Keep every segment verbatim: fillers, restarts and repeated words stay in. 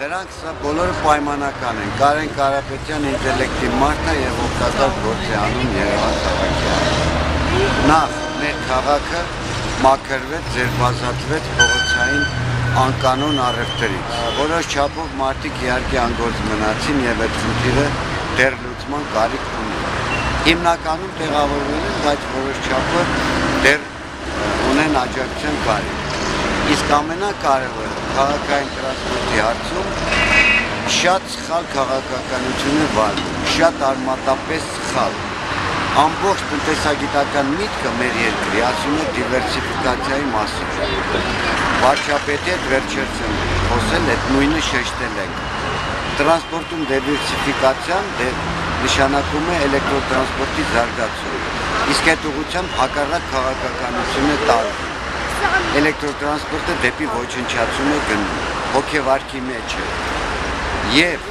Դրանք սա բոլորը պայմանական են։ Կարեն Կարապետյան ինտելեկտի մարդը եւ օգտակար գործ է անում Երևան քաղաքի։ Նախ մեր քաղաքը մաքրվեց, ձերբազատվեց փողոցային անկանոն առևտրից։ Որոշ չափով մարդիկ իհարկե անգործ մնացին եւ այդ խնդիրը դեռ լուծման կարիք ունի։ Հիմնականում տեղավորվել են, բայց որոշ չափով դեռ ունեն աջակցության կարիք։ Իսկ ամենակարևորը քաղաքային տրանսպորտի հարցում շատ սխալ քաղաքականություն է վարվում, շատ արմատապես սխալ։ Ամբողջ տնտեսագիտական միտքը մեր երկրի ասում է դիվերսիֆիկացիայի մասին։ Վարչապետի հետ վերջերս եմ խոսել, այդ նույնը շեշտել ենք։ Տրանսպորտում դիվերսիֆիկացիան նշանակում է էլեկտրոտրանսպորտի զարգացում, իսկ այդ ուղղությամբ հակառակ քաղաքականություն է տարվում։ Էլեկտրոտրանսպորտը դեպի ոչնչացում է գնում, հոգեվարքի մեջ է։ Եվ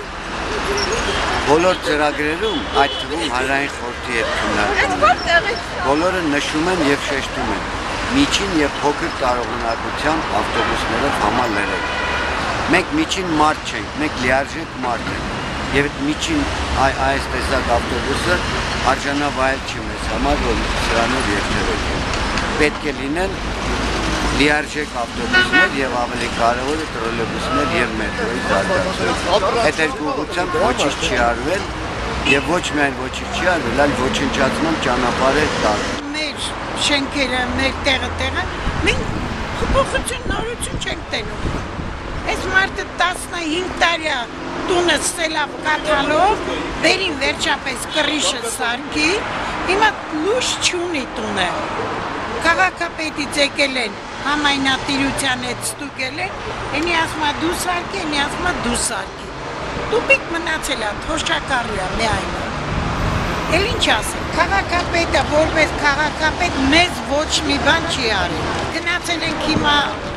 բոլոր ծրագրերում, այդ թվում հանրային խորհրդի հետ քննարկումներում, բոլորը նշում են եւ շեշտում են միջին եւ փոքր տարողունակությամբ ավտոբուսներով համալրել։ Մենք միջին մարդ չենք, մենք լիարժեք մարդ ենք։ Եվ այդ միջին այս տեսակ ավտոբուսը արժանավայել չի մեզ համար, որ սրանով երթևեկեն։ Պետք է լինեն լիարժեք ավտոբուսներ եւ ավելի կարևորը տրոլեյբուսներ եւ մետրոյի զարգացումը։ Այդ երկու ուղղությամբ ոչինչ չի արվել եւ ոչ միայն ոչինչ չի արվել, այլ ոչնչացման ճանապարհ է տարվել։ Մեր շենքերը, մեր տեղը տեղը մենք փոփոխություն նորություն չենք տենում։ Այս մարդը տասնհինգ տարի տունը ստելավ կաթալով, վերին վերջապես կռիշը սարքի, հիմա լույս չունի տունը։ Քաղաքապետից եկել են, համայնատիրության հետ ստուգել են, ենի ասմա դու սարքի, ենի ասմա դու սարքի։ Տուպիկ մնացել է, թոշակառու է միայնը։ Էլ ինչ ասեմ, քաղաքապետը, որպես քաղաքապետ մեզ ոչ մի բան չի արել։ Գնացել ենք հիմա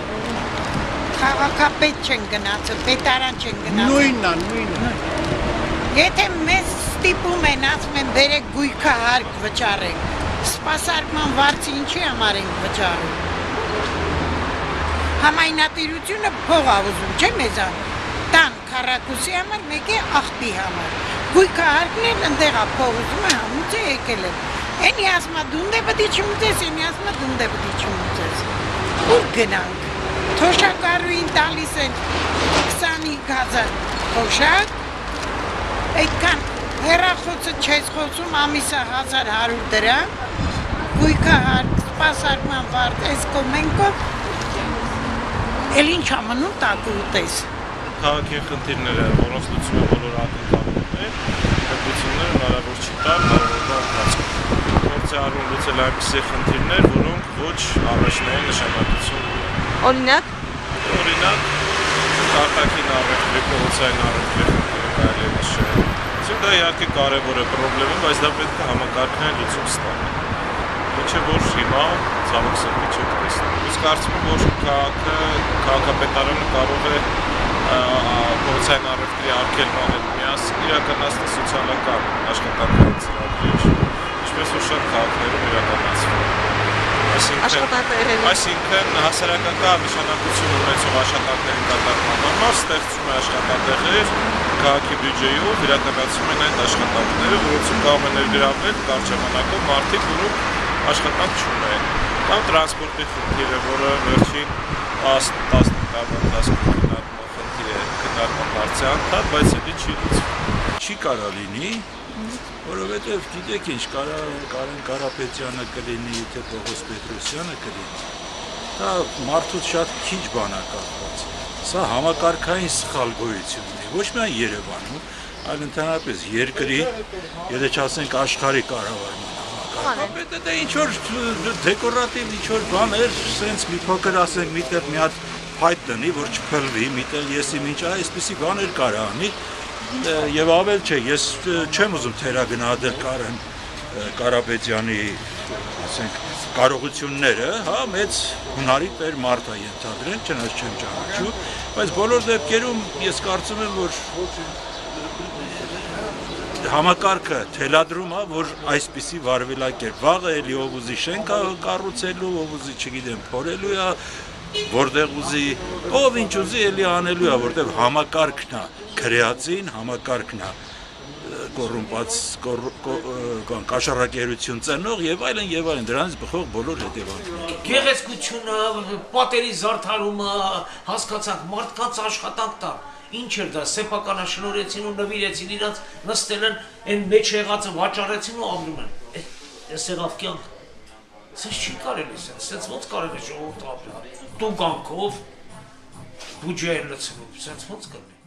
քաղաքապետ չեն գնացել, պետարան չեն գնացել։ Նույնն է, նույնն է։ Եթե մեզ ստիպում են, ասում են բերեք գույքը հարկ վճարեք, սպասարկման վարձը ինչի համար ենք վճարում։ Համայնատիրությունը փող ա ուզում, չէ՞ մեզան։ Տան քառակուսի համար, մեկ է աղբի համար։ Գույքը հարկն էլ ընդեղ ա փող ուզում է, համուց է եկել է։ Ենի ասում ա դունդե պտի չմուծես, ենի ասում ա դունդե պտի չմուծես։ Ուր գնանք։ Թոշակառուին տալիս են քսանհինգ հազար թոշակ, այդքան հեռախոսը չես խոսում ամիսը հազար հարյուր դրամ, գույքը հարկ, սպասարկման վարձ, այս կոմենքով, էլ ինչ ամնում տակ ուտես։ Քաղաքի խնդիրները, որոնց լուծումը բոլոր ակնկալում են, պետությունները հնարավոր չի տալ տարօրինակ ընթացքում։ Փորձ է արվում լուծել այնպիսի խնդիրներ, որոնք ոչ առաջնային նշանակություն ունեն։ Օրինակ, օրինակ, արտաքին առևտրի, փողոցային առևտրի խնդիրը կարելի է նշել։ Դա իհարկե կարևոր է խնդրեմ, բայց դա պետք է համակարգային լուծում ստանա։ Ինչը որ հիմա ցավոք սրտի չեք տեսնում։ Իսկ կարծում եմ, որ քաղաքը, քաղաքապետարանը կարող է փողոցային առևտրի արգելման հետ միասին իրականացնել սոցիալական աշխատանքային ծրագրեր, ինչպես որ շատ քաղաքներում իրականացվում։ Այսինքն հասարակական նշանակություն ունեցող աշխատանքների կատարման համար ստեղծում է աշխատատեղեր, քաղաքի բյուջեով իրականացում են այդ աշխատանքները, որոնցում կարող է ներգրավել կարճ ժամանակով մարդիկ, որոնք աշխատանք չունեն։ Կամ տրանսպորտի խնդիրը, որը վերջին տասնհինգ տարվա ընթացքում քննարկման խնդիր է, քննարկման հարց է անդադար, բայց դա չի լուծվում։ Չի կարա լինի, որովհետև գիտեք ինչ, Կարեն Կարապետյանը կլինի, թե Պողոս Պետրոսյանը կլինի, դա մարդուց շատ քիչ բան է կապված։ Սա համակարգային սխալ գոյություն ունի, ոչ միայն Երևանում, այլ ընդհանրապես երկրի, եթե չասենք աշխարհի կառավարման համակարգապետը, դա ինչ որ դեկորատիվ ինչ որ բաներ, սենց մի փոքր ասենք միտեղ մի հատ փայտ տնի, որ չփլվի, միտեղ եսի մինչ այսպիսի բաներ կարա անի, եւ ավել չէ, ես չեմ ուզում թերագնահատել Կարեն Կարապետյանի, ասենք, կարողությունները, հա, մեծ հունարի տեր մարդ է ենթադրել, չնայած չեմ ճանաչում, բայց բոլոր դեպքերում ես կարծում եմ, որ համակարգը թելադրում է, որ այսպիսի վարվելակերպ, վաղը էլի ով ուզի շենք կառուցելու, ով ուզի, չգիտեմ, փորելու է, որտեղ ուզի, ով ինչ ուզի էլի անելու է, որտեղ համակարգն է, քրեածին համակարգն է, կոռումպած կաշառակերություն ծնող եւ այլն եւ այլն դրանից բխող բոլոր հետևանքները։ Գեղեցկությունը, պատերի զարդարումը, հասկացանք, մարդկանց աշխատանք տա։ Ինչ էր դա, սեփականաշնորհեցին ու նվիրեցին իրաց, նստել են, այն մեջ եղածը վաճառեցին ու ապրում են։ Էս եղավ կյանք։ Սենց չի կարելի, սենց, սենց ոնց կարելի ժողովուրդ ապրել։ Տուգանքով, բուջե են լցնում, սենց ոնց կարելի։